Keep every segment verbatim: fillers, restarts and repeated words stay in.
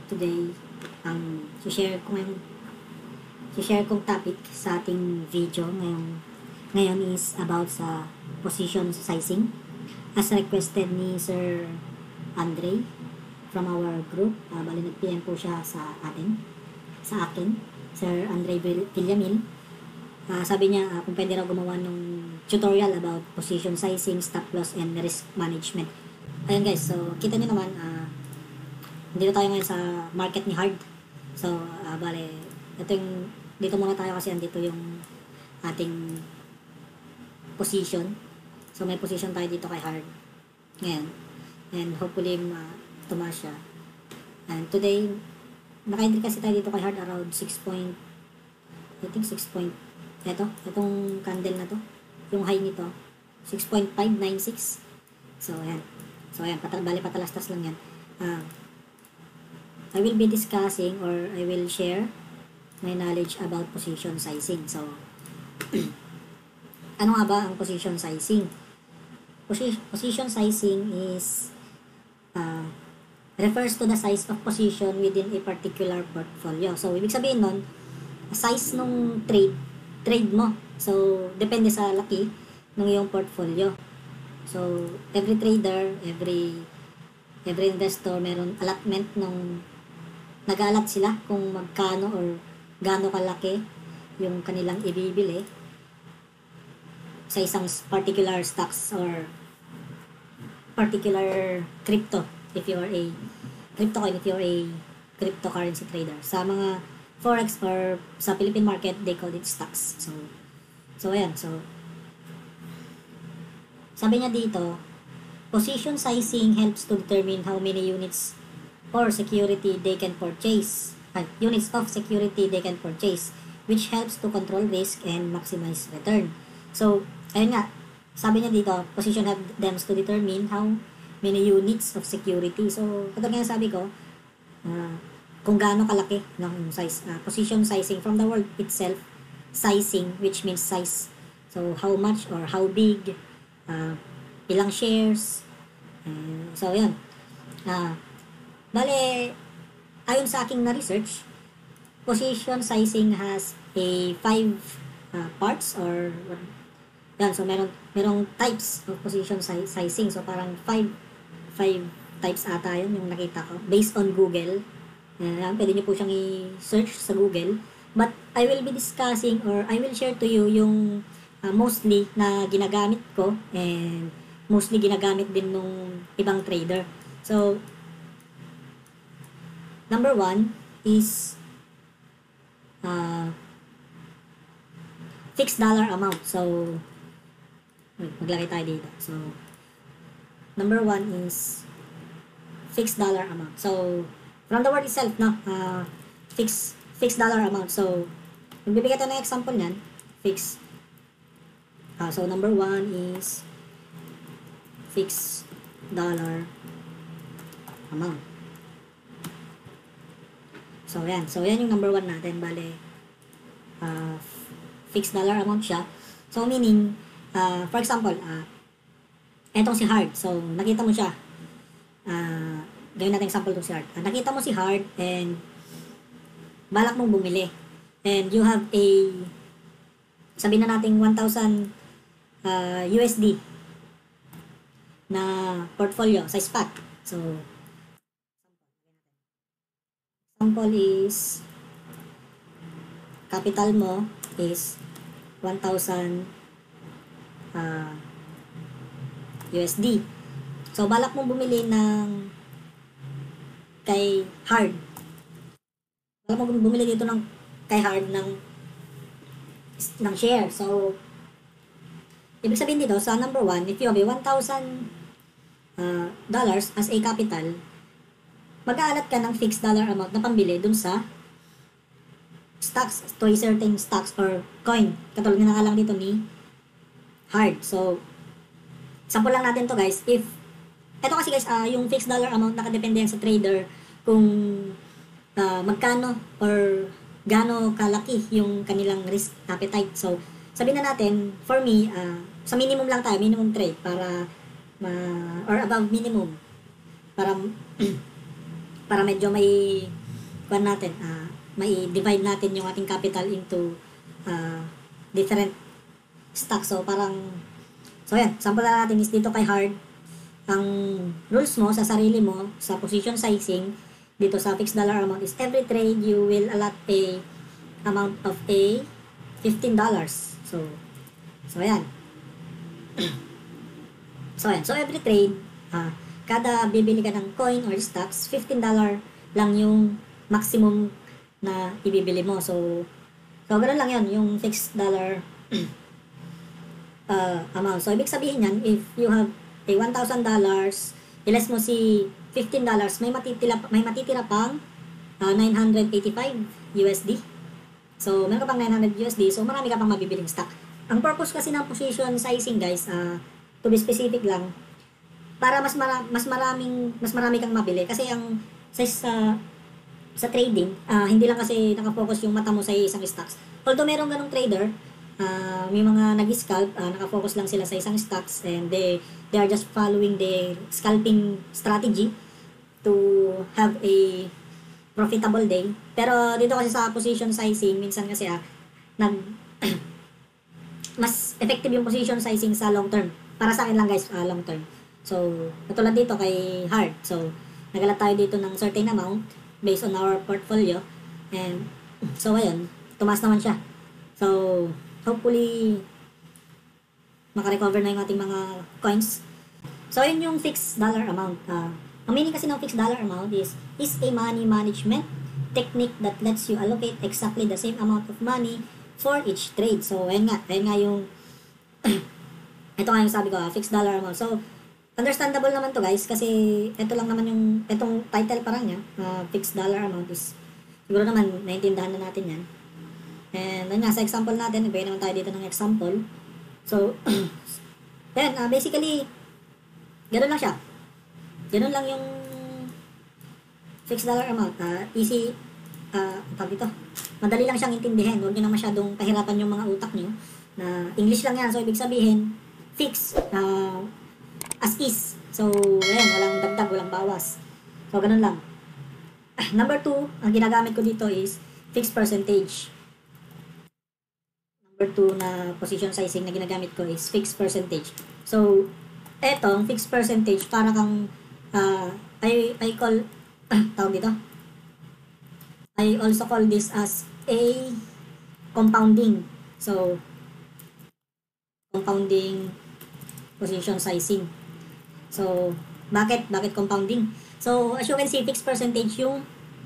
today, ang share ko ngayon, share kong topic sa ating video ngayon, ngayon is about sa position sizing as requested ni Sir Andre from our group. Uh, bali nag-P M po siya sa atin, sa akin, Sir Andre Villamin. Uh, sabi niya uh, kung pwede raw gumawa ng tutorial about position sizing, stop loss, and risk management. Ayun guys, so kita niyo naman, uh, dito tayo ngayon sa market ni Hard. So, uh, bale, ito yung, dito muna tayo kasi andito yung ating position. So, may position tayo dito kay Hard. Ngayon. And hopefully, uh, tumaas siya. And today, naka-entry kasi tayo dito kay Hard around six point, I think six point, eto, itong candle na to, yung high nito, six point five nine six. So, ayan. So, ayan, patal, bali patalastas lang yan. Ah, uh, I will be discussing or I will share my knowledge about position sizing. So, ano nga ba ang position sizing? Posi position sizing is uh, refers to the size of position within a particular portfolio. So, ibig sabihin nun, size nung trade, trade mo. So, depende sa laki ng iyong portfolio. So, every trader, every every investor, meron allotment ng nag-alat sila kung magkano or gaano kalaki yung kanilang ibibili sa isang particular stocks or particular crypto if you are a crypto coin, if you are a cryptocurrency trader. Sa mga forex or sa Philippine market, they call it stocks. So, so ayan. So, sabi niya dito, position sizing helps to determine how many units or security they can purchase, uh, units of security they can purchase, which helps to control risk and maximize return. So, ayun nga, sabi niya dito, position helps them to determine how many units of security. So, ito nga sabi ko, uh, kung gaano kalaki ng size, uh, position sizing from the word itself, sizing, which means size. So, how much or how big, uh, ilang shares. Uh, so, yun. Ah, uh, Bale, ayon sa aking na-research, position sizing has a five uh, parts or yan, so meron merong types of position si sizing. So parang five five types ata yun yung nakita ko based on Google. Yan, pwede niyo po siyang i-search sa Google. But I will be discussing or I will share to you yung uh, mostly na ginagamit ko and mostly ginagamit din nung ibang trader. So, number one is uh, fixed dollar amount. So, wait, maglagay tayo dito. So, number one is fixed dollar amount. So, from the word itself, no, uh, fixed fixed dollar amount. So, magbibigay tayo ng example niyan, fixed. Uh, so, number one is fixed dollar amount. So, yan. So, yan yung number one natin. Bale, uh, fixed dollar amount siya. So, meaning, uh, for example, uh, etong si Hard. So, nakita mo siya. Uh, gawin natin example to si Hard. Uh, nakita mo si Hard and balak mong bumili. And you have a, sabihin na natin one thousand uh, U S D na portfolio sa spot. So, example is capital mo is one thousand uh, U S D. So, balak mong bumili ng kay Hard. Balak mong bumili dito ng kay Hard ng ng share. So, ibig sabihin dito, sa number one, if you have a one thousand uh, dollars as a capital, mag-aalat ka ng fixed dollar amount na pambili dun sa stocks, to a certain stocks or coin. Katulad na lang dito ni Hard. So, sample lang natin to guys. If, eto kasi guys, uh, yung fixed dollar amount nakadepende yan sa trader kung uh, magkano or gaano kalaki yung kanilang risk appetite. So, sabihin na natin, for me, uh, sa minimum lang tayo, minimum trade para, ma, or above minimum, para para medyo may kuan natin, uh, may divide natin yung ating capital into uh, different stocks. So parang, so yan, sample na natin is dito kay hard, ang rules mo sa sarili mo sa position sizing dito sa fixed dollar amount is every trade you will allot a amount of a fifteen dollars. So so yan. So yan, so every trade, uh, kada bibili ka ng coin or stocks, fifteen dollars lang yung maximum na ibibili mo. So so ganoon lang yan, yung fixed dollar uh, amount. So ibig sabihin yan, if you have a one thousand dollars, ilas mo si fifteen dollars, may matitira, may matitira pang uh, nine hundred eighty-five U S D. So, meron ka pang nine hundred U S D, so marami ka pang mabibiling stock. Ang purpose kasi ng position sizing, guys, uh, to be specific lang, para mas mara, mas maraming mas marami kang mabili kasi ang sa sa, sa trading, uh, hindi lang kasi nakafocus yung mata mo sa isang stocks. Although meron ganung trader, uh, may mga nag-scalp, uh, nakafocus lang sila sa isang stocks and they they are just following the scalping strategy to have a profitable day. Pero dito kasi sa position sizing, minsan kasi ah, nag mas effective yung position sizing sa long term. Para sa akin lang guys, uh, long term. So, katulad dito kay hard. So, nagalat tayo dito ng certain amount based on our portfolio. And, so ayun, tumaas naman siya. So, hopefully, makarecover na yung ating mga coins. So, yun yung fixed dollar amount. Uh, ang meaning kasi ng fixed dollar amount is, is a money management technique that lets you allocate exactly the same amount of money for each trade. So, ayun nga. Ayun nga yung, ito nga yung sabi ko, uh, fixed dollar amount. So, understandable naman to guys, kasi ito lang naman yung, itong title parang niya, uh, fixed dollar amount is, siguro naman, naintindahan na natin yan. And, ayun nga, sa example natin, nagbigay naman tayo dito ng example. So, yan, uh, basically, ganoon lang siya. Ganoon lang yung fixed dollar amount. Uh, easy, uh, tawag dito, madali lang siyang intindihin. Huwag nyo na masyadong pahirapan yung mga utak nyo. Na English lang yan. So, ibig sabihin, fix, uh, as is. So, yan, walang dagdag, walang bawas. So, ganoon lang. Number two, ang ginagamit ko dito is fixed percentage. Number two na position sizing na ginagamit ko is fixed percentage. So, etong fixed percentage, para kang, uh, I, I call, tawag dito, I also call this as a compounding. So, compounding position sizing. So, bakit? Bakit compounding? So, as you can see, fixed percentage yung,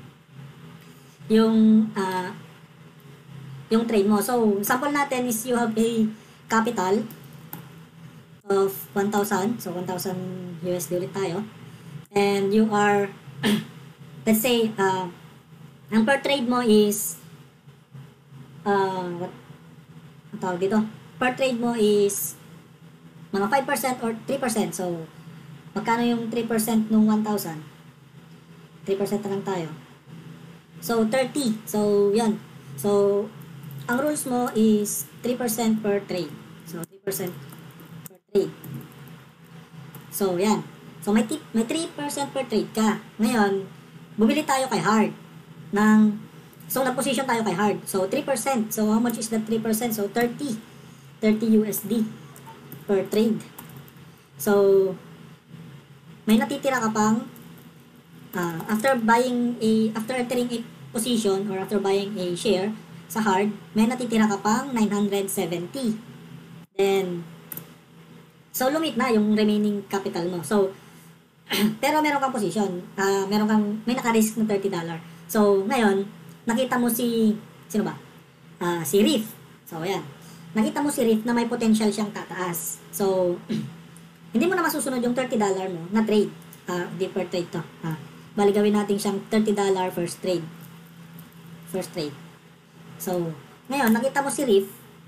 yung, uh, yung trade mo. So, sample natin is you have a capital of one thousand. So, one thousand U S D ulit tayo. And you are, let's say, uh, ang per trade mo is, uh, what, ang tawag dito? Per trade mo is, mga five percent or three percent. So, magkano yung three percent nung one thousand? three percent na lang tayo. So, thirty. So, yan. So, ang rules mo is three percent per trade. So, three percent per trade. So, yan. So, may, tip, may three percent per trade ka. Ngayon, bumili tayo kay hard. Ng, so, nag-position tayo kay hard. So, three percent. So, how much is that three percent? So, thirty. thirty U S D per trade. So, may natitira ka pang, uh, after buying a, after entering a position or after buying a share, sa hard, may natitira ka pang nine hundred seventy. Then, so lumit na yung remaining capital mo. So, pero meron kang position, uh, meron kang, may naka-risk ng thirty dollars. So, ngayon, nakita mo si, sino ba? Uh, si Riff. So, ayan. Nakita mo si Riff na may potential siyang tataas. So, hindi mo na masusunod yung thirty dollars mo na trade. Uh, di per trade to. Uh, bali gawin natin siyang thirty dollars first trade. First trade. So, ngayon, nakita mo si Riff,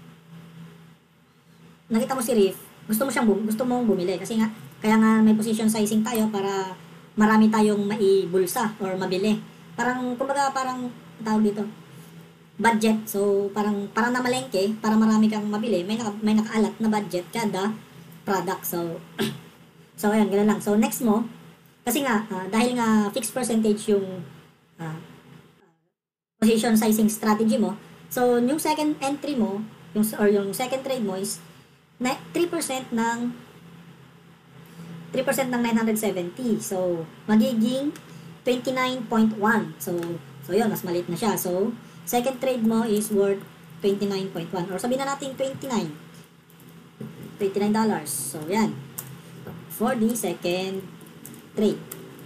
nakita mo si Riff, gusto mo siyang, gusto mong bumili. Kasi nga, kaya nga may position sizing tayo para marami tayong maibulsa or mabili. Parang, kumbaga, parang, tawag dito, budget. So, parang, parang namalengke, para marami kang mabili, may, naka, may nakaalat na budget kada product. So, so, ayan, gano'n lang. So, next mo, Kasi nga, uh, dahil nga fixed percentage yung uh, position sizing strategy mo, so yung second entry mo, yung, or yung second trade mo is three percent ng three percent ng nine hundred seventy. So, magiging twenty-nine point one. So, so yun, mas maliit na siya. So, second trade mo is worth twenty-nine point one. Or sabihin na natin twenty-nine. twenty-nine dollars. So, yan. For the second trade.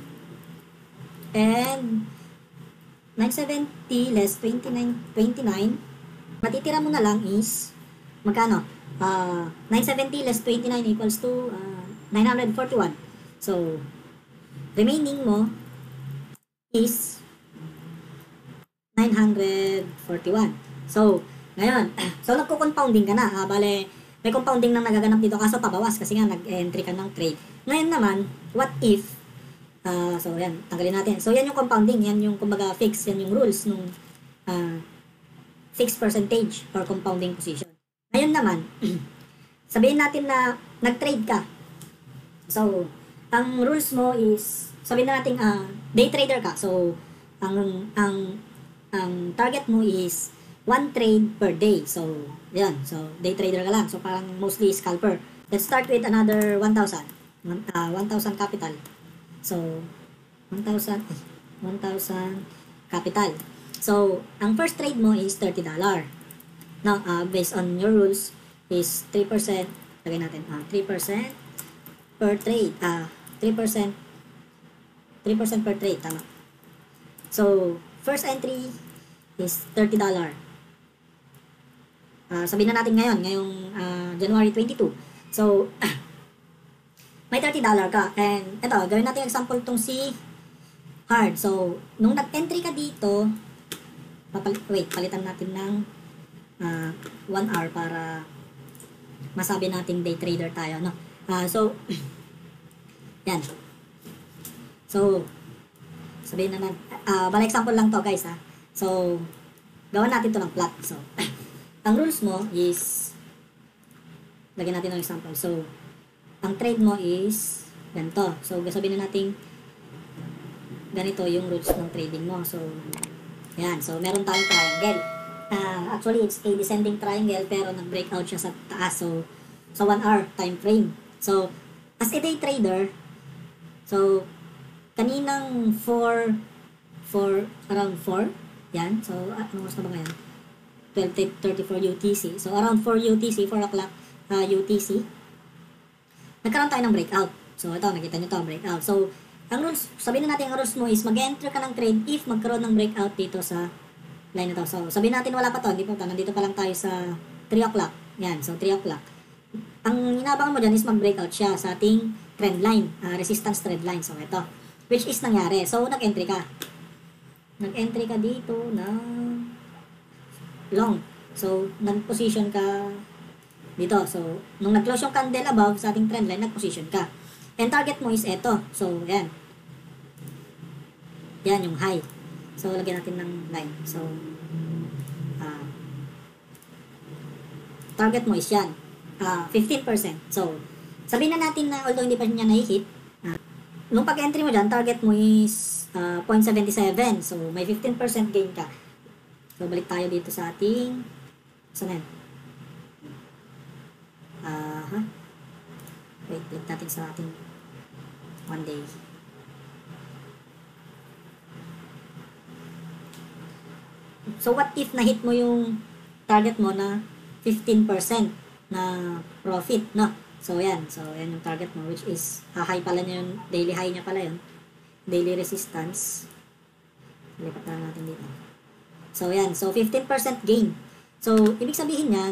And nine seventy less twenty-nine, twenty-nine, matitira mo na lang is magkano? Uh, nine seventy less twenty-nine equals to uh, nine hundred forty-one. So, remaining mo is nine hundred forty-one. So, ngayon, so nagko-compounding ka na. Ah, bale, may compounding nang nagaganap dito kaso pabawas kasi nga nag-entry ka ng trade. Ngayon naman, what if Uh, so, yan. Tanggalin natin. So, yan yung compounding. Yan yung, kumbaga, fix. Yan yung rules nung uh, fixed percentage or compounding position. Ngayon naman, sabihin natin na nag-trade ka. So, ang rules mo is, sabihin na natin, uh, day trader ka. So, ang, ang, ang target mo is one trade per day. So, yan. So, day trader ka lang. So, parang mostly scalper. Let's start with another one thousand. Uh, one thousand capital. So, one thousand, one thousand capital. So, ang first trade mo is thirty dollars. Now, uh, based on your rules, is three percent, lagay natin, uh, three percent per trade. Uh, three percent, three percent per trade, tama. So, first entry is thirty dollars. Uh, sabihin na natin ngayon, ngayong uh, January twenty-two. So, may thirty dollars ka. And ito, gawin natin example itong si Hard. So, nung nag-entry ka dito, papal wait, palitan natin ng uh, one hour para masabi natin day trader tayo. No? Uh, so, yan. So, sabihin na natin, uh, bala example lang to guys ha. So, gawan natin to ng plot. So, ang rules mo is, lagyan natin ng example. So, ang trade mo is ganito. So, sabihin na natin ganito yung rules ng trading mo. So, yan. So, meron tayong triangle. Uh, actually, it's a descending triangle pero nag-breakout siya sa taas. So, sa one hour time frame. So, as a day trader, so, kaninang four, four, around four, yan. So, ano oras na ba ngayon? twelve thirty-four U T C. So, around four U T C, four o'clock uh, U T C. Nagkaroon tayo ng breakout. So, ito, nakita nyo ito, breakout. So, ang rules, sabihin na natin ang rules mo is mag-enter ka ng trade if magkaroon ng breakout dito sa line na to. So, sabihin natin wala pa to, hindi pa to, nandito pa lang tayo sa three o'clock. Yan, so three o'clock. Ang inabangan mo dyan is mag-breakout siya sa ating trend line, uh, resistance trend line. So, ito, which is nangyari. So, nag-entry ka. Nag-entry ka dito na long. So, nag-position ka dito. So, nung nag-close yung candle above sa ating trend line, nag-position ka. And target mo is eto. So, yan. Yan yung high. So, lagyan natin ng line. So, uh, target mo is yan. Uh, fifteen percent. So, sabihin na natin na although hindi pa niya na-hit, uh, nung pag-entry mo dyan, target mo is uh, zero point seven seven. So, may fifteen percent gain ka. So, balik tayo dito sa ating, saan yan? Uh, huh? Wait, click natin sa ating one day. So, what if na-hit mo yung target mo na fifteen percent na profit, no? So, yan. So, yan yung target mo, which is, uh, high pala niya yun, daily high niya pala yun. Daily resistance. Lipat na natin dito. So, yan. So, fifteen percent gain. So, ibig sabihin yan,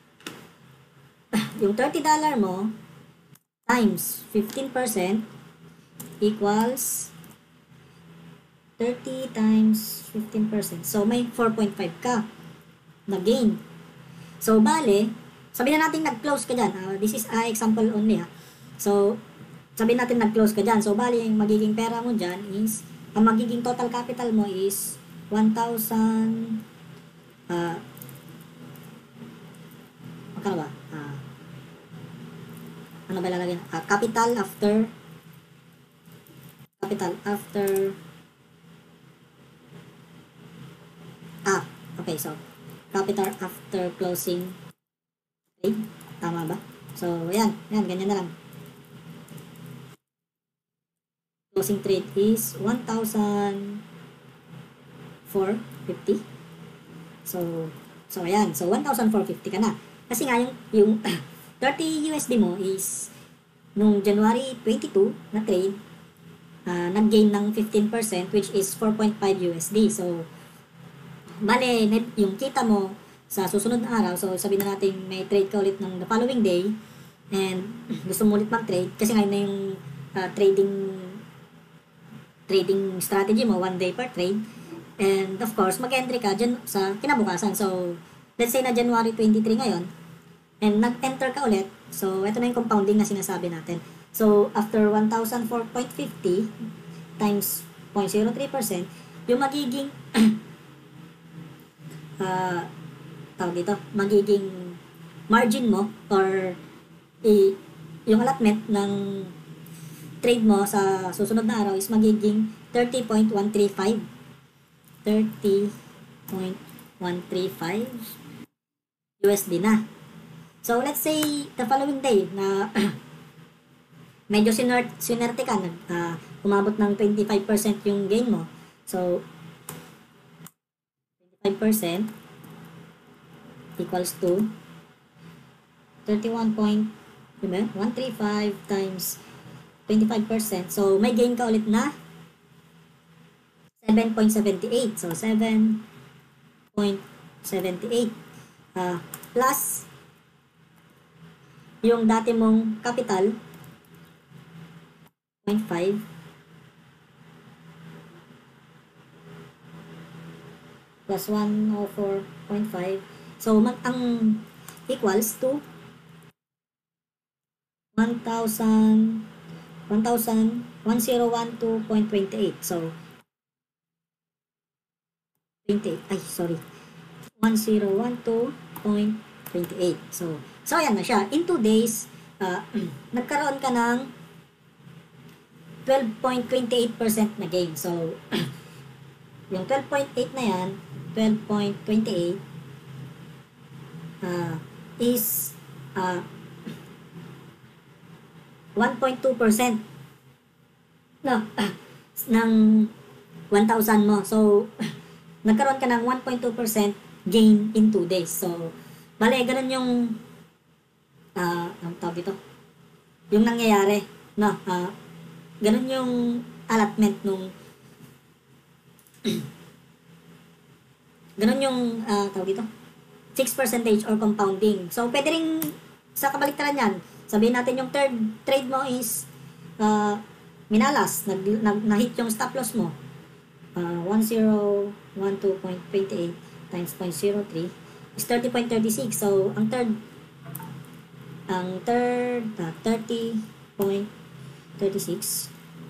yung thirty dollars mo times fifteen percent equals thirty times fifteen percent. So, may four point five ka na gain. So, bale, sabihin na natin nag-close ka dyan. Uh, this is a uh, example only ha. So, sabihin natin nag-close ka dyan. So, bale, yung magiging pera mo dyan is, ang magiging total capital mo is one thousand, uh, magkano ba? Uh, ano ba lalagyan? Uh, capital after capital after ah okay, so capital after closing trade, tama ba? So yan, yan, ganyan na lang. Closing trade is one thousand four hundred fifty. So so ayan, so one thousand four hundred fifty ka na. Kasi nga yung yung thirty U S D mo is nung January twenty-two na trade, uh, nag-gain ng fifteen percent which is four point five U S D. So bale, yung kita mo sa susunod na araw, so sabihin na natin may trade ka ulit ng the following day and gusto mo ulit mag-trade kasi ngayon na yung uh, trading trading strategy mo, one day per trade, and of course mag-entry ka dyan sa kinabukasan. So let's say na January twenty-three ngayon and nag-enter ka ulit, so ito na yung compounding na sinasabi natin. So after one thousand four point five zero times zero point zero three percent, yung magiging uh, tawag dito, magiging margin mo or i, yung allotment ng trade mo sa susunod na araw is magiging thirty point one three five thirty point one three five U S D na. So let's say the following day na medyo sinert, sinerte ka, nag, uh, umabot ng twenty-five percent yung gain mo. So twenty-five percent equals to thirty-one point one three five times twenty-five percent. So may gain ka ulit na seven point seven eight. So seven point seven eight uh, plus yung dati mong capital zero point five plus one oh four point five. So mag ang equals to one thousand one thousand one thousand twelve point two eight. So twenty-eight, ay sorry, one thousand twelve point two eight. So so ayan na siya. In two days uh, nagkaroon ka ng twelve point two eight percent na gain. So yung twelve point eight na yan, twelve point two eight uh, is uh, one point two percent no, ng one thousand mo. So nagkaroon ka ng one point two percent gain in two days. So bale, ganun yung uh, ang tawag ito, yung nangyayari, no? Uh, ganun yung allotment nung ganun yung uh, tawag ito, fixed percentage or compounding. So pwede rin sa kabaliktaran yan, sabihin natin yung third trade mo is uh, minalas, nag, nag, na-hit yung stop loss mo, uh, one thousand twelve point two eight times zero point zero three is thirty point three six. So ang third ang third uh, thirty point three six.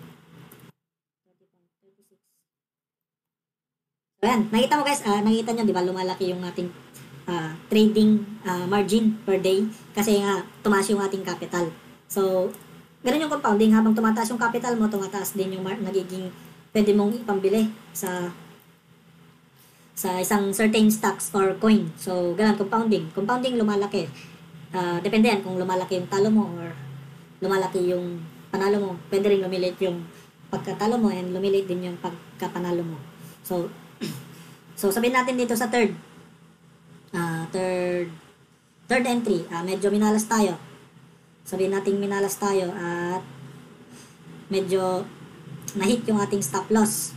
So yan, nakita mo guys, uh, nakita nyo, di ba, lumalaki yung ating uh, trading uh, margin per day kasi nga tumaas yung ating capital. So ganun yung compounding, habang tumataas yung capital mo, tumataas din yung mar- nagiging pwede mong ipambili sa sa isang certain stocks or coin. So ganun, compounding. Compounding, lumalaki. Uh, depende yan kung lumalaki yung talo mo or lumalaki yung panalo mo. Pwede rin lumilit yung pagkatalo mo and lumilit din yung pagkapanalo mo. So so sabihin natin dito sa third uh, third third entry, uh, medyo minalas tayo. Sabihin natin minalas tayo at medyo na-hit yung ating stop loss.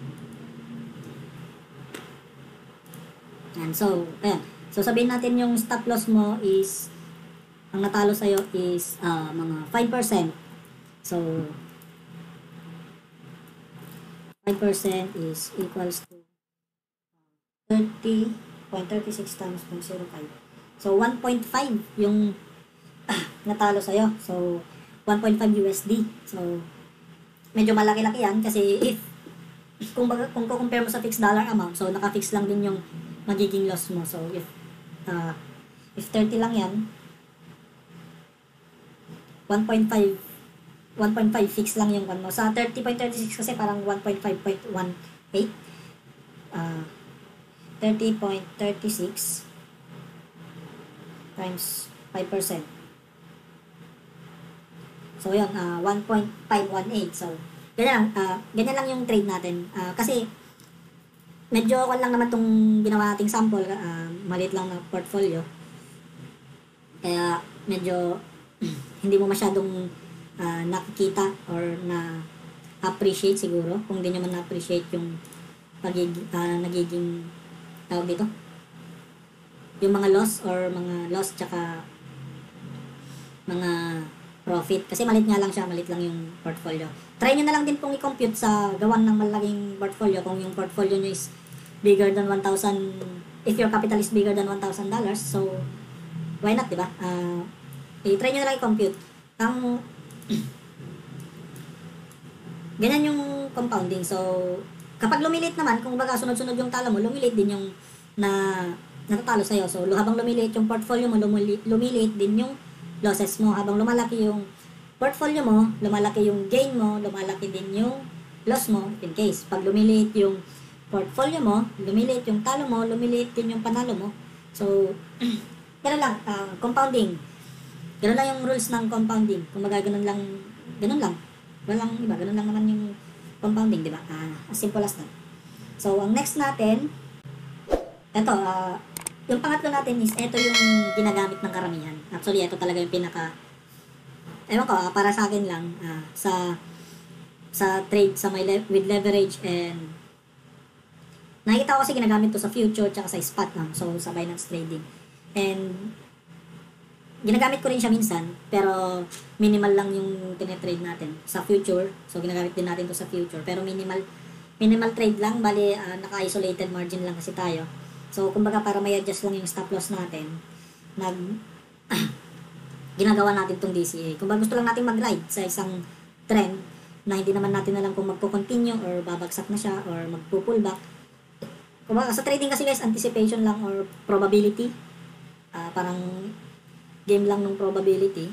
And so, ayan. So sabihin natin yung stop loss mo is, ang natalo sa'yo is uh, mga five percent. So five percent is equals to thirty point three six times zero point zero five. So one point five yung ah, natalo sa'yo. So one point five U S D. So medyo malaki-laki yan kasi if kung baga, kung compare mo sa fixed dollar amount, so naka-fix lang din yung magiging loss mo. So if uh, if thirty lang yan, one point five one point five fix lang yung one mo. Sa thirty point three six kasi parang one point five point one eight. Uh, thirty point three six times five percent. So, yun, uh, one point five one eight. So, ganyan lang, uh, ganyan lang yung trade natin. Uh, kasi, medyo ako lang naman itong ginawa nating sample, uh, maliit lang na portfolio. Kaya, medyo, hindi mo masyadong uh, nakikita or na-appreciate siguro. Kung hindi nyo man na-appreciate yung pagiging, uh, nagiging, tawag dito, yung mga loss or mga loss tsaka mga profit. Kasi malit nga lang siya, malit lang yung portfolio. Try nyo na lang din pong i-compute sa gawan ng malaking portfolio kung yung portfolio nyo is bigger than one thousand, if your capital is bigger than one thousand dollars. So, why not, diba? Uh, i-try nyo na lang i-compute. Ang, ganyan yung compounding. So, kapag lumilit naman, kung baga sunod-sunod yung tala mo, lumilit din yung na natatalo sa'yo. So, habang lumilit yung portfolio mo, lumilit, lumilit din yung losses mo. Habang lumalaki yung portfolio mo, lumalaki yung gain mo, lumalaki din yung loss mo in case. Pag lumilit yung portfolio mo, lumilit yung talo mo, lumilit din yung panalo mo. So, gano'n lang, uh, compounding. Gano'n lang yung rules ng compounding. Kung baga gano'n lang, gano'n lang. Walang iba, gano'n lang naman yung compounding, di ba? Uh, as simple as that. So, ang next natin, eto, ah, uh, yung pangatlo natin is, ito yung ginagamit ng karamihan. Actually, ito talaga yung pinaka, ewan ko, uh, para sa akin lang, uh, sa, sa trade, sa may le- with leverage and, nakikita ko kasi ginagamit to sa future tsaka sa spot lang. So, sa Binance Trading. And, ginagamit ko rin siya minsan, pero minimal lang yung tinetrade natin sa future. So, ginagamit din natin to sa future. Pero minimal, minimal trade lang, bali, uh, naka-isolated margin lang kasi tayo. So, kumbaga para may adjust lang yung stop loss natin, nag, ginagawa natin tong D C A. Kung gusto lang natin mag-ride sa isang trend na hindi naman natin alam kung magpo-continue or babagsak na siya or magpo-pullback. Kumbaga sa trading kasi guys, anticipation lang or probability. Uh, parang game lang ng probability.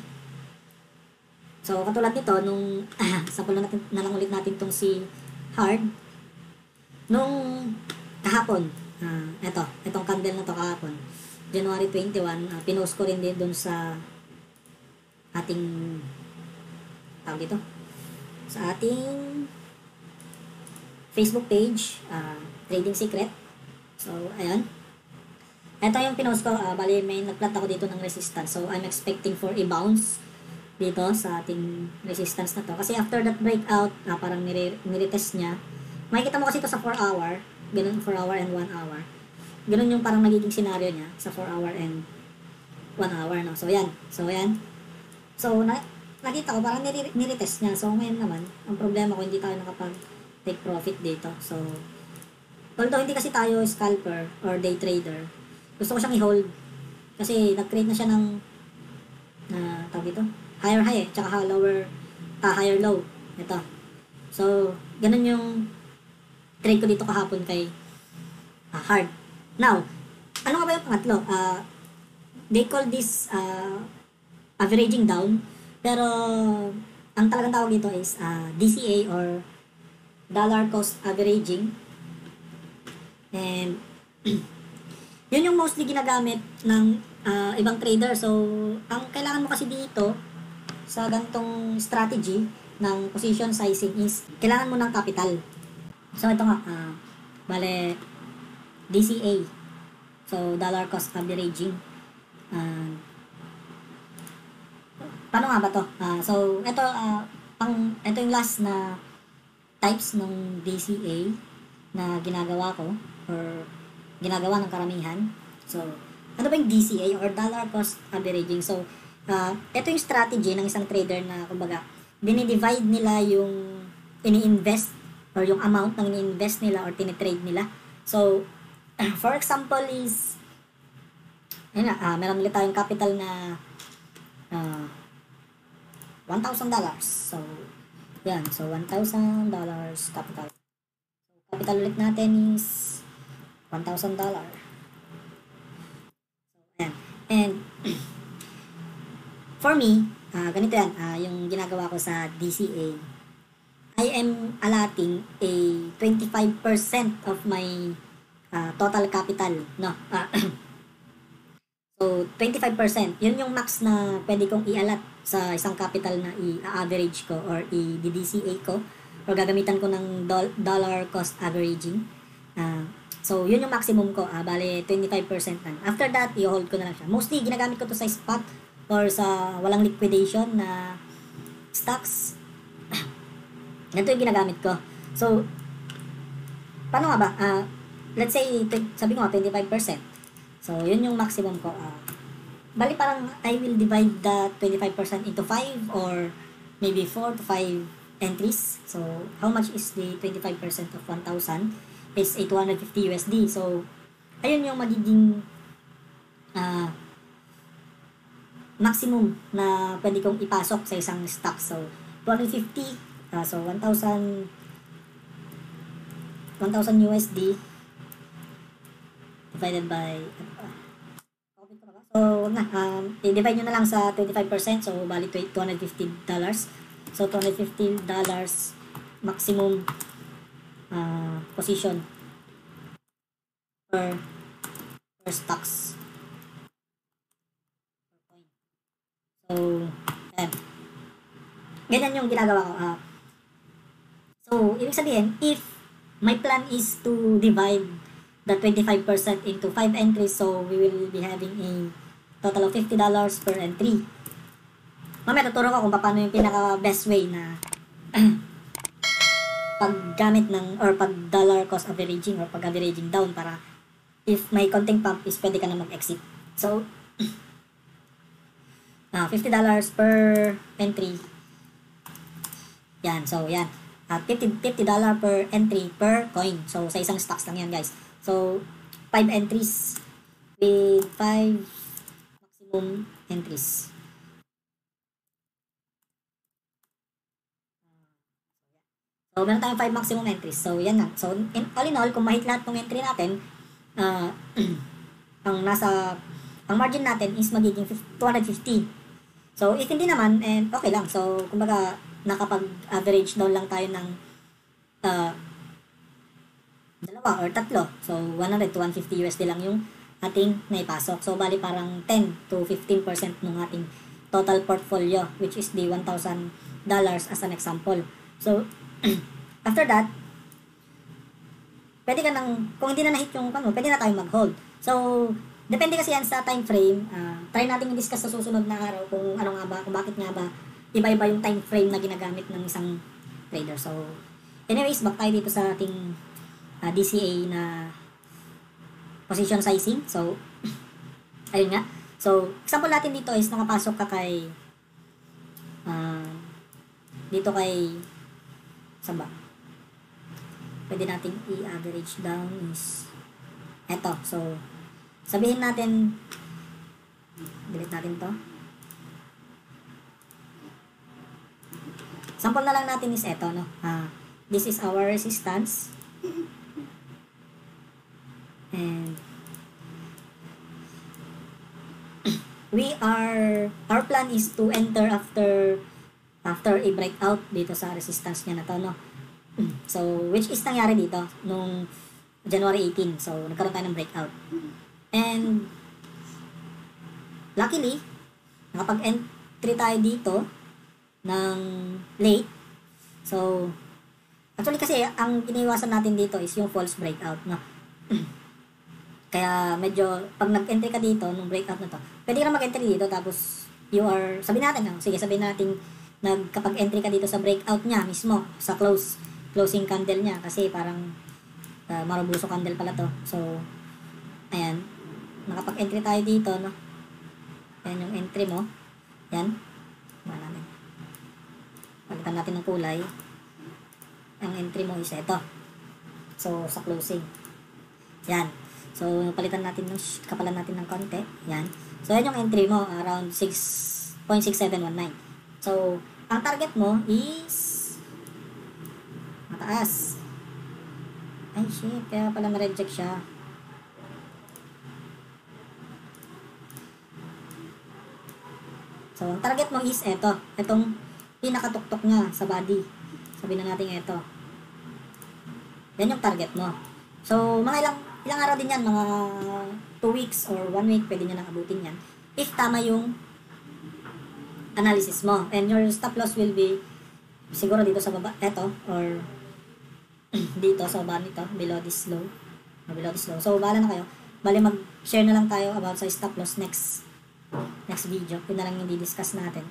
So, katulad nito, nung, sample na, natin, na lang ulit natin tong si Hard. Nung kahapon, uh, eto, etong candle na to kahapon, January twenty-one, uh, pinost ko rin din dun sa ating, tawag dito, sa ating Facebook page, uh, Trading Secret. So, ayun. Ito yung pinost ko, uh, bali may nagplant ako dito ng resistance. So, I'm expecting for a bounce dito sa ating resistance na to. Kasi after that breakout, uh, parang nire niretest niya. Makikita mo kasi ito sa four hour. Ganun, four hour and one hour. Ganun yung parang nagiging scenario niya sa four hour and one hour. No? So, yan. So, yan. So, na nakita ko, parang nire niretest niya. So, ngayon naman, ang problema ko, hindi tayo nakapag-take profit dito. So, although hindi kasi tayo scalper or day trader, gusto ko siyang i-hold kasi nag-create na siya ng na uh, tawag ito, higher high eh, tsaka lower, uh, higher low. Ito. So, ganun yung trade ko dito kahapon kay uh, Hard. Now, ano nga ba yung pangatlo? Uh, they call this uh, averaging down, pero ang talagang tawag dito is uh, D C A or dollar cost averaging. And yun yung mostly ginagamit ng uh, ibang trader. So, ang kailangan mo kasi dito sa gantong strategy ng position sizing is kailangan mo ng capital. So, ito nga, uh, bale, D C A. So, dollar cost averaging. Uh, paano nga ba to? Uh, so, ito, uh, pang, ito yung last na types ng D C A na ginagawa ko or ginagawa ng karamihan. So, ano ba yung D C A or dollar cost averaging? So, uh, ito yung strategy ng isang trader na, kumbaga, dinidivide nila yung ini-invest or yung amount ng ini-invest nila or tinitrade nila. So, for example is, ayun na, uh, meron ulit tayong capital na uh, one thousand dollars. So, yan. So, one thousand dollars capital. So, capital ulit natin is one thousand dollars. So, ayan. And, for me, uh, ganito yan, uh, yung ginagawa ko sa D C A. I am allotting a twenty-five percent of my uh, total capital, no? Uh, so, twenty-five percent, yun yung max na pwede kong i-allot sa isang capital na i-average ko or i-D C A ko or gagamitan ko ng do- dollar cost averaging. Uh, so, yun yung maximum ko. Uh, bale, twenty-five percent lang. After that, i-hold ko na lang siya. Mostly, ginagamit ko to sa spot or sa walang liquidation na stocks. Ganito yung ginagamit ko. So, paano nga ba? Uh, let's say, sabi ko nga, twenty-five percent. So, yun yung maximum ko. Uh, bali, parang I will divide the twenty-five percent into five or maybe four to five entries. So, how much is the twenty-five percent of one thousand? It's two hundred fifty U S D. So, ayun yung magiging uh, maximum na pwede kong ipasok sa isang stock. So, two hundred fifty, uh, so one thousand U S D divided by uh, so, na, um, i-divide nyo na lang sa twenty-five percent. So, bali two hundred fifty dollars. So, two hundred fifty dollars maximum uh, position per, per stocks. So, yan. Ganyan yung ginagawa ko. Uh, so, ibig sabihin, if my plan is to divide the twenty-five percent into five entries, so we will be having a total of fifty dollars per entry. Mamaya tuturo ko kung paano yung pinaka best way na paggamit ng or pag dollar cost averaging or pag averaging down para if may konting pump is pwede ka na mag-exit. So, uh, fifty dollars per entry. Yan, so yan. Uh, fifty dollars per entry per coin. So, sa isang stocks lang yan, guys. So, five entries with five maximum entries. So, meron tayong five maximum entries. So, yan lang. So, in, all in all, kung mahit lahat ng entry natin, uh, ang nasa, ang margin natin is magiging two hundred fifty. So, if hindi naman, and okay lang. So, kumbaga, nakapag-average down lang tayo ng uh, dalawa or tatlo. So, one hundred to one hundred fifty U S D lang yung ating naipasok. So, bali parang ten to fifteen percent ng ating total portfolio, which is the one thousand dollars as an example. So, after that, pwede ka nang, kung hindi na na-hit yung ano, pwede na tayong mag-hold. So, depende kasi yan sa time frame. Uh, try natin i-discuss sa susunod na araw kung ano nga ba, kung bakit nga ba iba-iba yung time frame na ginagamit ng isang trader. So, anyways, back tayo dito sa ating uh, D C A na position sizing. So, ayun nga. So, example natin dito is nakapasok ka kay uh, dito kay saan ba? Pwede natin i-average down is eto. So, sabihin natin delete natin to. Sample na lang natin is eto, no? Uh, this is our resistance. And we are, our plan is to enter after after a breakout dito sa resistance niya na to, no? So, which is nangyari dito nung January eighteenth. So, nagkaroon tayo ng breakout. And luckily, nakapag-entry tayo dito ng late. So, actually kasi ang iniiwasan natin dito is yung false breakout, no? Kaya medyo, pag nag-entry ka dito nung breakout na to, pwede ka na mag-entry dito tapos you are, sabihin natin, no? Sige, sabihin natin nagkapag-entry ka dito sa breakout niya mismo, sa close, closing candle niya kasi parang uh, marubuso candle pala to. So, ayan, nakapag-entry tayo dito, no? Ayan yung entry mo. Yan. Wala natin. Palitan natin ng kulay. Ang entry mo is ito. So, sa closing. Yan. So, palitan natin ng, kapalan natin ng konti. Yan. So, yan yung entry mo, around six point six seven one nine. So, ang target mo is mataas. Ay, shit. Kaya pala na-reject siya. So, ang target mo is eto. Etong pinakatuktok niya sa body. Sabihin na natin eto. Yan yung target mo. So, mga ilang, ilang araw din yan. Mga two weeks or one week, pwede nyo nang abutin yan. If tama yung analysis mo. And your stop loss will be siguro dito sa baba. Eto. Or dito sa baba nito. Below this low. Or below this low. So, bahala na kayo. Bali, mag-share na lang tayo about sa stop loss next next video. Yun na lang yung di-discuss natin.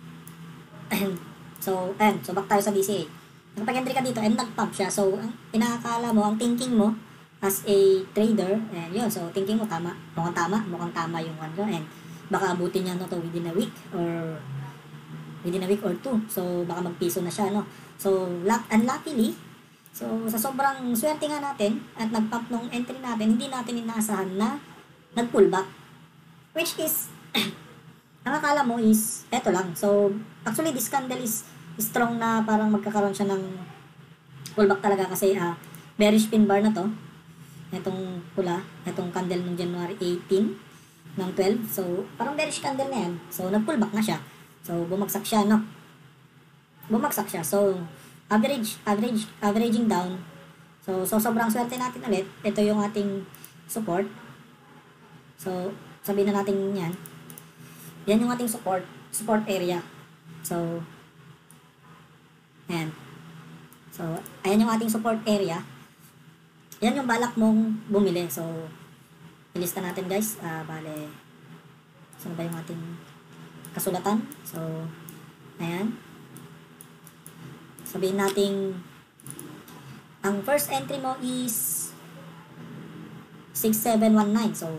so, and, so back tayo sa D C A. Nakapag-entry ka dito and nag-pump siya. So, ang inakala mo, ang thinking mo as a trader, and yun, so thinking mo tama. Mukhang tama, mukhang tama yung ano, and baka abutin niya no to within a week or within a week or two. So, baka magpiso na siya, no? So, luck, unluckily, so, sa sobrang swerte nga natin at nag-pump nung entry natin, hindi natin inaasahan na nag-pullback. Which is, ang akala mo is, eto lang. So, actually, this candle is strong na parang magkakaroon siya ng pullback talaga kasi uh, bearish pin bar na to. Itong pula, itong candle ng January eighteen ng twelve. So, parang bearish candle na yan. So, nag-pullback na siya. So, bumagsak siya, no? Bumagsak siya. So, average, average, averaging down. So, so sobrang swerte natin ulit. Ito yung ating support. So, sabihin na natin yan. Yan yung ating support, support area. So, ayan. So, ayan yung ating support area. Yan yung balak mong bumili. So, ilista natin guys. Uh, bale, saan ba yung ating kasulatan? So, ayan. Sabihin natin, ang first entry mo is six seven one nine. So,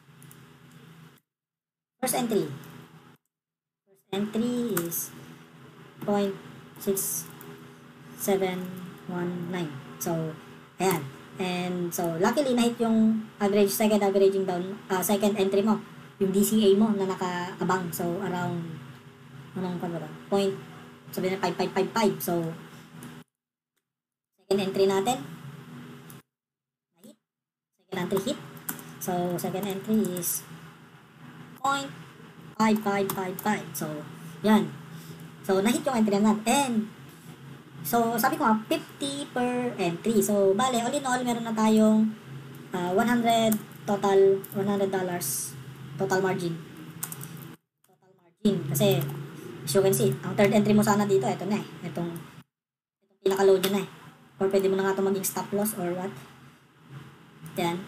first entry. First entry is zero point six seven one nine. So, ayan. And so, luckily, na-hit yung average, second averaging down, uh, second entry mo. Yung D C A mo na nakaabang. So, around, anong pa ba? Point, sabihin na five five five five. So, second entry natin. Na-hit. Second entry hit. So, second entry is point five five five five. So, yan. So, na-hit yung entry natin. And, so, sabi ko nga, fifty per entry. So, bale, all in all, meron na tayong uh, one hundred total, one hundred dollars total margin. Total margin. Kasi, as you can see, ang third entry mo sana dito, ito na eh. Itong, itong pinaka-load na eh. Or pwede mo na nga ito maging stop loss or what. Yan.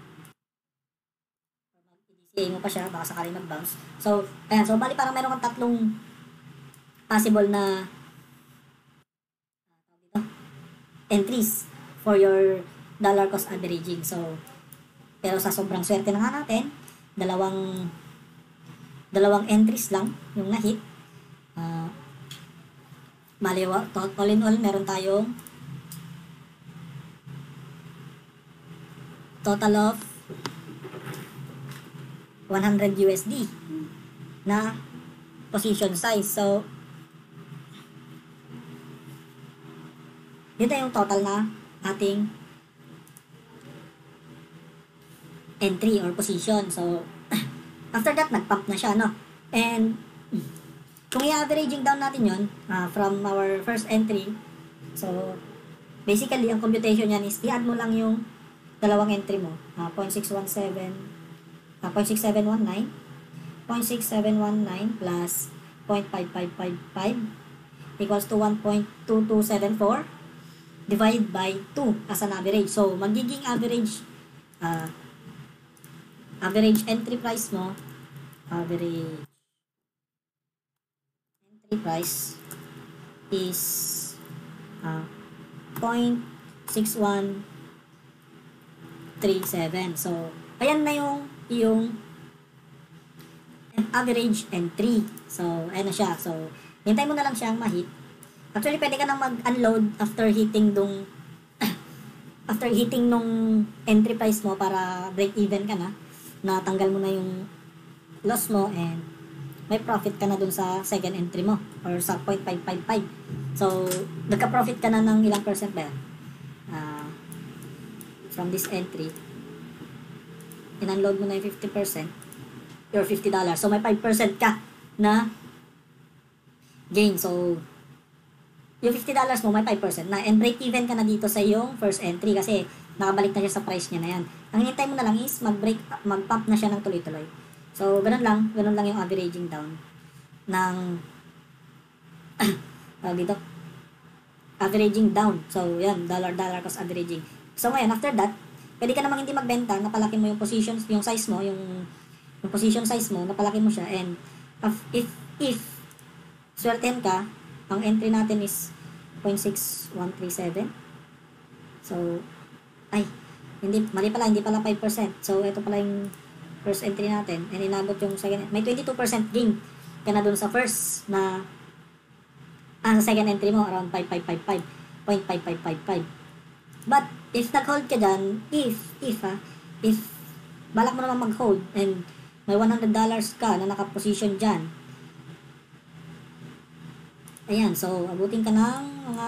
I D C A mo pa siya, baka sakali mag-bounce. So, ayan. So, bali, parang meron kang tatlong possible na entries for your dollar cost averaging. So, pero sa sobrang swerte na nga natin, dalawang dalawang entries lang yung na-hit. Uh, maliwa, all in all, meron tayong total of one hundred U S D na position size. So, dito yung total na ating entry or position. So, after that, nag-pump na siya, no? And, kung i-averaging down natin yun, uh, from our first entry, so, basically, ang computation yan is, i-add mo lang yung dalawang entry mo. Uh, zero point six one seven, uh, zero point six seven one nine, zero point six seven one nine plus zero point five five five five equals to one point two two seven four divide by two as an average. So, magiging average uh, average entry price mo, average entry price is uh, zero point six one three seven. So, ayan na yung yung average entry. So, ayan na siya. So, hintay mo na lang siyang ma-hit. Actually, pwede ka nang mag-unload after hitting dong after hitting nung entry price mo para break even ka na, natanggal mo na yung loss mo and may profit ka na dun sa second entry mo or sa zero point five five five. So, nagka-profit ka na ng ilang percent ba yan? Uh, from this entry, in-unload mo na yung fifty percent or fifty dollars. So, may five percent ka na gain. So, yung fifty dollars mo, may five percent na. And break even ka na dito sa yung first entry kasi nakabalik na siya sa price niya na yan. Ang hinintay mo na lang is mag-break, mag-pump na siya ng tuloy-tuloy. So, ganun lang. Ganun lang yung averaging down ng uh, dito. Averaging down. So, yan. Dollar-dollar cost averaging. So, ngayon, after that, pwede ka namang hindi magbenta, napalaki mo yung positions, yung size mo, yung, yung position size mo, napalaki mo siya, and if, if, swertehan ka, ang entry natin is zero point six one three seven. So, ay, hindi, mali pala, hindi pala five percent. So, ito pala yung first entry natin, and inabot yung second, may twenty-two percent gain ka na dun sa first na, ah, sa second entry mo, around five five five five, zero point five five five five. But, if nag-hold ka dyan, if, if ha, if balak mo naman mag-hold and may one hundred dollars ka na nakaposition dyan, ayan, so, abutin ka ng mga,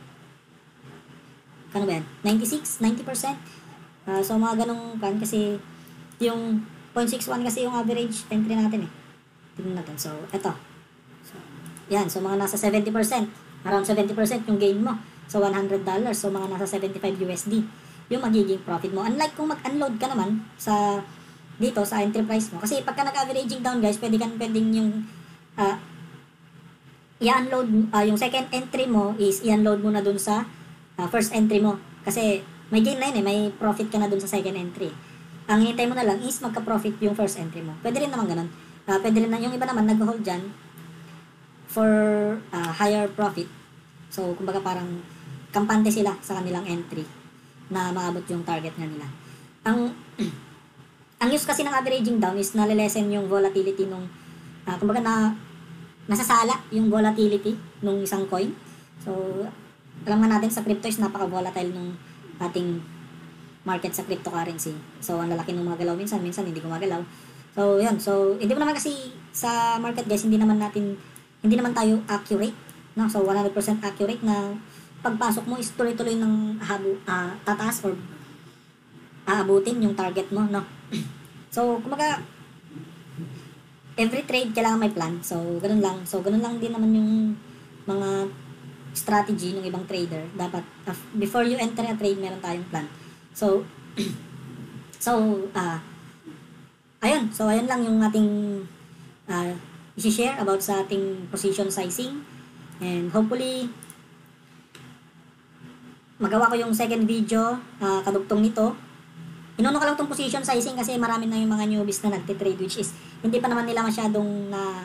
kano ba yan? ninety-six, ninety percent. Uh, so, mga ganong kan, kasi yung zero point six one kasi yung average entry natin eh. Tignan natin. So, eto. So, yan, so mga nasa seventy percent. Around seventy percent yung gain mo. So, one hundred dollars. So, mga nasa seventy-five U S D yung magiging profit mo. Unlike kung mag-unload ka naman sa dito sa entry price mo. Kasi pagka nag-averaging down guys, pwede kan pwedeng yung uh, i-unload, uh, yung second entry mo is i-unload mo na dun sa uh, first entry mo. Kasi may gain na yun eh, may profit ka na dun sa second entry. Ang hinintay mo na lang is magka-profit yung first entry mo. Pwede rin naman ganun. Uh, pwede rin na, yung iba naman nag-hold dyan for uh, higher profit. So, kumbaga parang kampante sila sa kanilang entry na maabot yung target nga nila. Ang ang use kasi ng averaging down is nalilesen yung volatility nung uh, kumbaga na nasasala yung volatility nung isang coin. So, alam nga natin sa crypto is napaka-volatile nung ating market sa cryptocurrency. So, ang lalaki ng mga galaw minsan, minsan hindi gumagalaw. So, yun. So, hindi mo naman kasi sa market guys, hindi naman natin, hindi naman tayo accurate. No? So, one hundred percent accurate na pagpasok mo is tuloy-tuloy ng habu, uh, tataas or aabutin yung target mo. No? So, kumaga, every trade kailangan may plan. So, ganun lang. So, ganun lang din naman yung mga strategy ng ibang trader. Dapat, uh, before you enter a trade, meron tayong plan. So, so, ah, uh, ayun. So, ayun lang yung ating uh, isi-share about sa ating position sizing. And hopefully, magawa ko yung second video, uh, kadugtong nito. Inuno ko lang tong position sizing kasi marami na yung mga newbies na nagtitrade, which is, hindi pa naman nila masyadong na,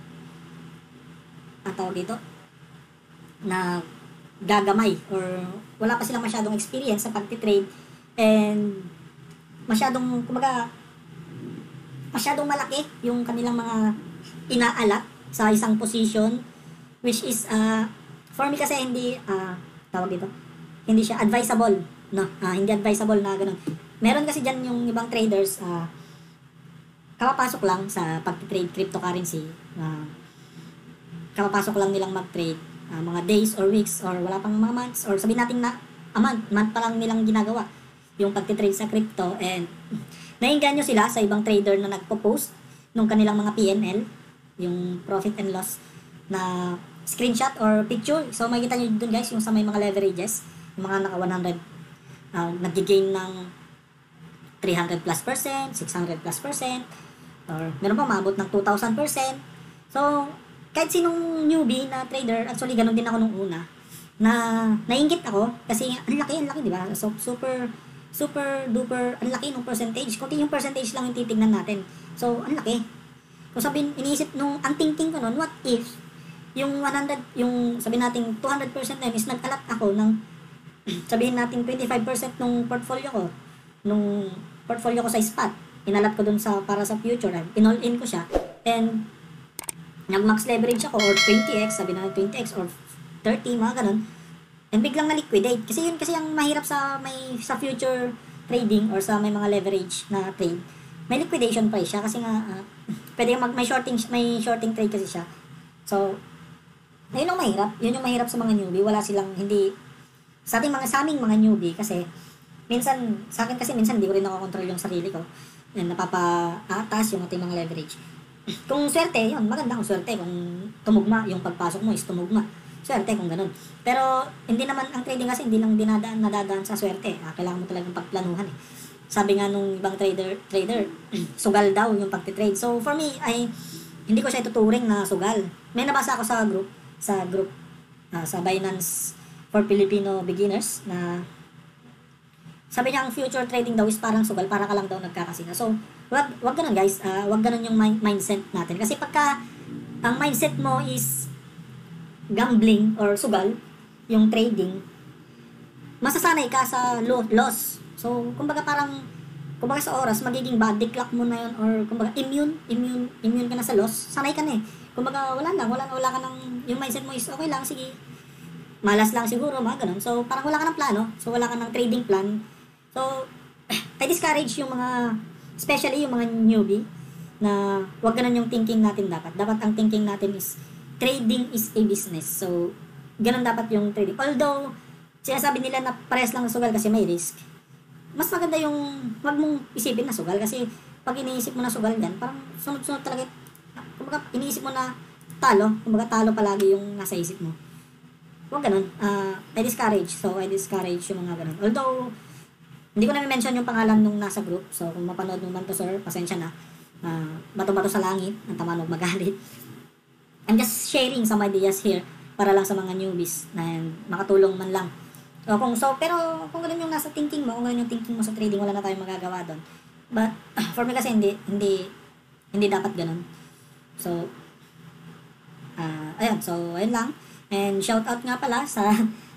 ang tawag dito, na gagamay or wala pa silang masyadong experience sa pagtitrade. And masyadong, kumbaga, masyadong malaki yung kanilang mga inaalat sa isang position, which is, uh, for me kasi hindi, uh, tawag dito, hindi siya advisable, no? Uh, hindi advisable na ganun. Meron kasi dyan yung ibang traders, uh, kapapasok lang sa pag-trade cryptocurrency, uh, kapapasok lang nilang mag-trade, uh, mga days or weeks or wala pang mga months, or sabihin natin na a month, month pa lang nilang ginagawa yung pag-trade sa crypto, and nainganyo sila sa ibang trader na nagpo-post nung kanilang mga P and L, yung profit and loss na screenshot or picture. So makikita nyo dun guys yung sa may mga leverages, yung mga naka one hundred, uh, nag-gain ng three hundred plus percent, six hundred plus percent, or meron pa maabot ng two thousand percent. So kahit sinong newbie na trader, actually ganun din ako nung una, na nainggit ako kasi ang laki, ang laki, di ba? So super super duper ang laki ng percentage. Kunti yung percentage lang yung titignan natin. So ang laki. So sabihin, iniisip nung, ang thinking ko nun, what if yung one hundred, yung sabihin natin two hundred percent na is nag-alat ako ng sabihin natin twenty-five percent nung portfolio ko, nung portfolio ko sa spot, inalat ko dun sa para sa future, in-all in ko siya, and nag-max leverage ako, or twenty x, sabi na twenty x, or thirty, mga ganun, and biglang na-liquidate. Kasi yun kasi ang mahirap sa may sa future trading or sa may mga leverage na trade, may liquidation price siya kasi nga uh, pwede mag may shorting may shorting trade kasi siya. So ayun ang mahirap, yun yung mahirap sa mga newbie. Wala silang, hindi sa ating mga sa aming mga newbie, kasi minsan sa akin kasi minsan hindi ko rin nakokontrol yung sarili ko, and napapataas yung ating mga leverage. Kung swerte, yun, maganda kung swerte. Kung tumugma, yung pagpasok mo is tumugma. Swerte kung ganun. Pero, hindi naman, ang trading kasi hindi lang dinadaan, nadadaan sa swerte. Ah, kailangan mo talagang pagplanuhan eh. Sabi nga nung ibang trader, trader, sugal daw yung pagtitrade. So, for me, ay, hindi ko siya ituturing na sugal. May nabasa ako sa group, sa group, ah, sa Binance for Filipino Beginners, na sabi niya ang future trading daw is parang sugal, para ka lang daw nagkakasina. So, wag, wag ganun guys, uh, wag ganun yung mind, mindset natin. Kasi pagka ang mindset mo is gambling or sugal, yung trading, masasanay ka sa lo- loss. So, kumbaga parang, kumbaga sa oras, magiging body clock mo na yun, or kumbaga immune, immune, immune ka na sa loss, sanay ka na eh. Kumbaga wala lang, wala, wala ka ng, yung mindset mo is okay lang, sige, malas lang siguro, mga ganun. So, parang wala ka ng plano, so wala ka ng trading plan. So, I discourage yung mga, especially yung mga newbie, na wag ganun yung thinking natin dapat. Dapat ang thinking natin is, trading is a business. So, ganun dapat yung trading. Although, sinasabi nila na pares lang na sugal kasi may risk. Mas maganda yung, wag mong isipin na sugal kasi pag iniisip mo na sugal yan, parang sunod-sunod talaga, kumbaga iniisip mo na talo, kumbaga talo palagi yung nasa isip mo. Huwag ganun. Uh, I discourage. So, I discourage yung mga ganun. Although, hindi ko na mention yung pangalan nung nasa group. So, kung mapanood mo man to, sir, pasensya na. Uh, bato-bato sa langit, ang tama nung magalit. I'm just sharing some ideas here para lang sa mga newbies na makatulong man lang. So, kung, so, pero kung ganun yung nasa thinking mo, kung ganun yung thinking mo sa trading, wala na tayong magagawa doon. But, for me kasi hindi, hindi, hindi dapat ganun. So, uh, ayun, so, ayun lang. And shout out nga pala sa,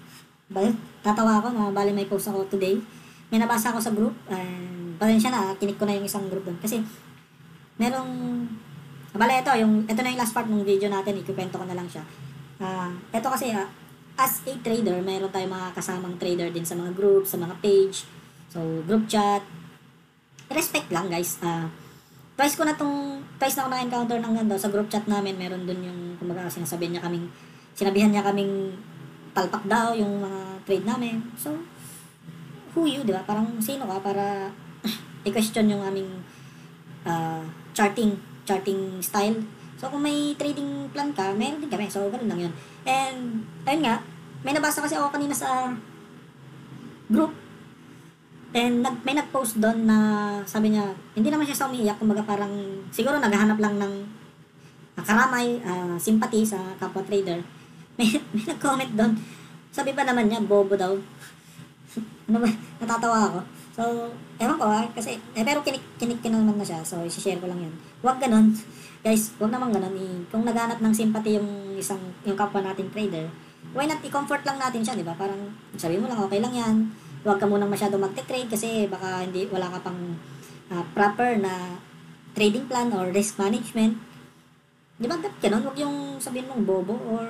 tatawa ako na bali may post ako today. May nabasa ako sa group, and pasensya na, kinik ko na yung isang group doon. Kasi, merong, bale ito, yung, ito na yung last part ng video natin, ikukwento ko na lang siya. Uh, ito kasi, uh, as a trader, mayroon tayong mga kasamang trader din sa mga group, sa mga page, so, group chat. Respect lang, guys. Uh, twice ko na tong, twice na ako na-encounter ng ganda, sa group chat namin, meron dun yung, kumbaga, sinasabihan niya kaming, sinabihan niya kaming, palpak daw yung mga trade namin. So, who you, di ba? Parang sino ka para i-question yung aming uh, charting, charting style. So, kung may trading plan ka, meron din kami. So, ganun lang yun. And, ayun nga, may nabasa kasi ako kanina sa group. And, nag, may nag-post doon na sabi niya, hindi naman siya sa umiiyak. Kumbaga parang, siguro naghahanap lang ng uh, karamay, uh, sympathy sa kapwa trader. May, may nag-comment doon. Sabi pa naman niya, bobo daw. Ano ba? Natatawa ako. So, ewan ko ha, kasi, eh, pero kinik, kinik naman na siya, so, isi-share ko lang yun. Huwag ganun. Guys, huwag naman ganun. Eh, kung naghanap ng sympathy yung isang, yung kapwa nating trader, why not i-comfort lang natin siya, di ba? Parang, sabi mo lang, okay lang yan. Huwag ka munang masyado mag-trade kasi baka hindi, wala ka pang uh, proper na trading plan or risk management. Di ba, ganun? Huwag yung sabihin mong bobo or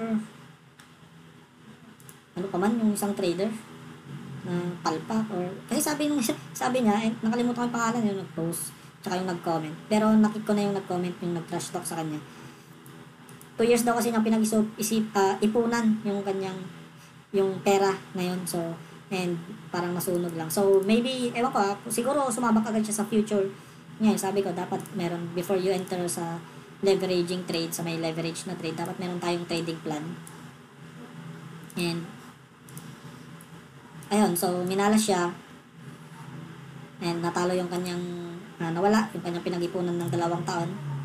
ano pa man yung isang trader na palpak or kasi sabi nung sabi niya eh, nakalimutan ko yung pangalan yung nag-post tsaka yung nag-comment pero nakita ko na yung nag-comment yung nag-trash talk sa kanya two years daw kasi niyang pinag-isip isip, uh, ipunan yung kanyang yung pera ngayon so and parang nasunog lang so maybe ewan ko ha, siguro sumabak agad siya sa future ngayon sabi ko dapat meron before you enter sa leveraging trade sa may leverage na trade dapat meron tayong trading plan and ayun, so minalas siya and natalo yung kanyang uh, nawala, yung kanyang pinag-ipunan ng dalawang taon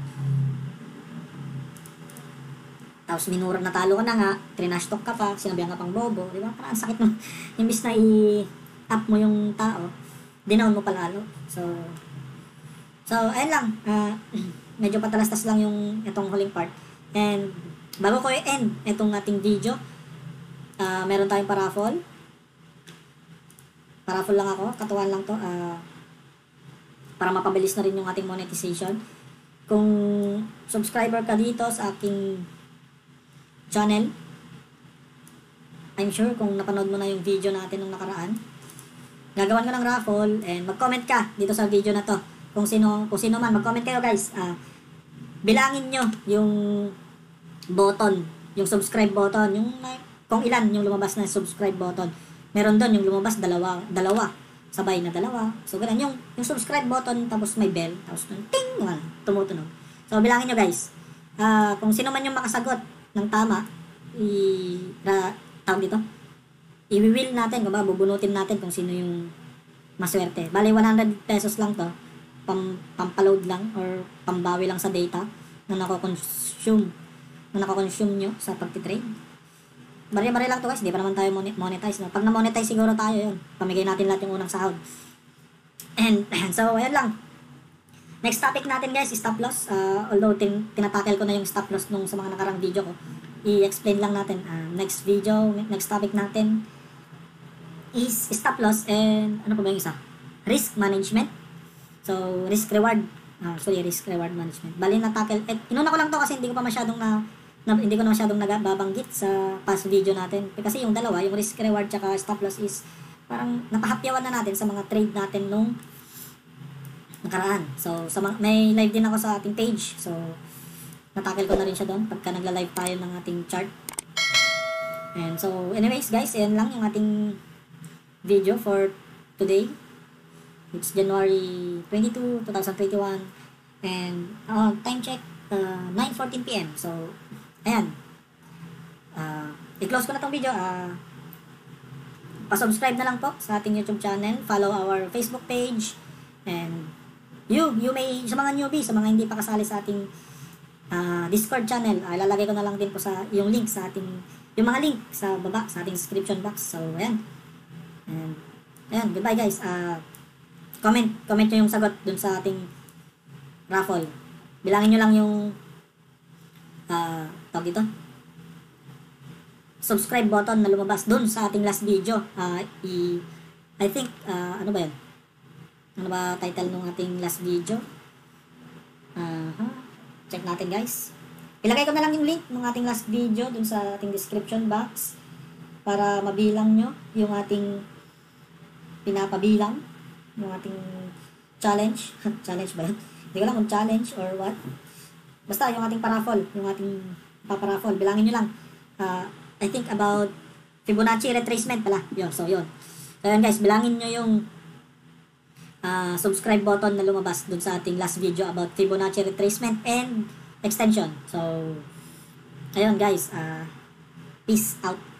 tapos minura natalo ka na nga trinash talk ka pa, sinabihan ka pang bobo di ba? Parang sakit mo imbis na i-up mo yung tao dinown mo palalo so so ayun lang uh, medyo patalastas lang yung itong huling part and bago ko i-end itong ating video uh, meron tayong paraffle Paraffle lang ako, katuwan lang to uh, para mapabilis na rin yung ating monetization. Kung subscriber ka dito sa aking channel, I'm sure kung napanood mo na yung video natin nung nakaraan, gagawan ko ng raffle and mag-comment ka dito sa video na to. Kung sino, kung sino man, mag-comment kayo guys. Uh, bilangin nyo yung button, yung subscribe button, yung kung ilan yung lumabas na subscribe button. Meron doon yung lumabas dalawa, dalawa, sabay na dalawa. So ganun yung yung subscribe button tapos may bell, tapos ting naman tumutunog. So So, bilangin nyo guys. Uh, kung sino man yung makasagot ng tama, i... Ra, tawag dito? I-will natin, kung ba, bubunutin natin kung sino yung maswerte. Bali, one hundred pesos lang to. Pam, pampaload lang or pambawi lang sa data na nako-consume na nako-consume nyo sa pagtitrade. Bari-bari lang to guys, hindi pa naman tayo monetize. No? Pag na-monetize siguro tayo yun, pamigay natin lahat yung unang sahod. And, so, ayan lang. Next topic natin guys is stop loss. Uh, although tin tinatakel ko na yung stop loss nung sa mga nakarang video ko, i-explain lang natin. Uh, next video, next topic natin is stop loss and ano pa ba yung isa? Risk management. So, risk reward. Uh, sorry, risk reward management. Bali na tackle. Eh, inuna ko lang to kasi hindi ko pa masyadong na, na hindi ko na masyadong nagababanggit sa past video natin. Kasi yung dalawa, yung risk reward tsaka stop loss is parang napahapyawan na natin sa mga trade natin nung nakaraan. So, sa mga, may live din ako sa ating page. So, natackle ko na rin siya doon pagka nagla-live tayo ng ating chart. And so, anyways guys, yan lang yung ating video for today. It's January twenty-second, twenty twenty-one. And, uh, time check, uh, nine fourteen p m So, ayan. Uh, i-close ko na tong video. Uh, pa-subscribe na lang po sa ating YouTube channel. Follow our Facebook page. And, You, you may, sa mga newbie, sa mga hindi pa kasali sa ating uh, Discord channel, uh, lalagay ko na lang din po sa yung link sa ating, yung mga link sa baba, sa ating description box. So, ayan. And, ayan, goodbye guys. Uh, comment, comment nyo yung sagot dun sa ating raffle. Bilangin nyo lang yung, uh, tawag dito, subscribe button na lumabas dun sa ating last video. Uh, i, I think, uh, ano ba yan? Ano ba title ng ating last video? Uh-huh. Check natin guys. Ilagay ko na lang yung link ng ating last video dun sa ating description box para mabilang nyo yung ating pinapabilang, yung ating challenge. Challenge ba yun? Hindi ko lang kung challenge or what. Basta yung ating paraffle, yung ating paparaffle. Bilangin nyo lang. Uh, I think about Fibonacci retracement pala. Yun, so yun. So yun guys, bilangin nyo yung Uh, subscribe button na lumabas dun sa ating last video about Fibonacci retracement and extension. So, ayun guys, uh, peace out.